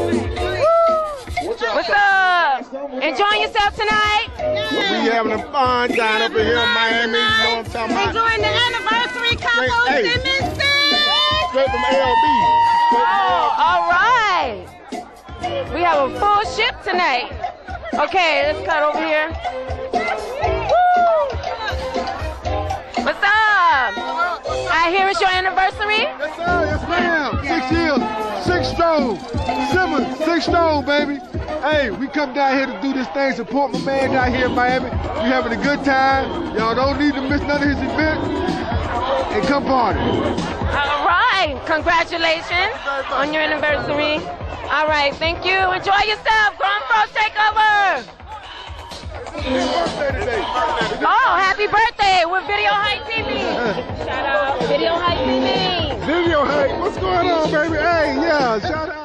What's up? Enjoying yourself tonight? We having a fun time up in here in Miami. You know what I'm talking about? Enjoying the anniversary couple Simmons. Straight from LB. Oh, all right. We have a full ship tonight. Okay, let's cut over here. What's up? I hear it's your anniversary? Yes, sir. Yes, ma'am. 6 years. 6 strong. Simmons, 6 strong, baby. Hey, we come down here to do this thing, support my man down here in Miami. We having a good time. Y'all don't need to miss none of his events. And come party. All right. Congratulations on your anniversary. All right. Thank you. Enjoy yourself. Grown Folks Takeover. Oh, happy birthday with Video Hype TV. Shout out Video Hype TV. Video Hype. What's going on, baby? Hey, yeah. Shout out.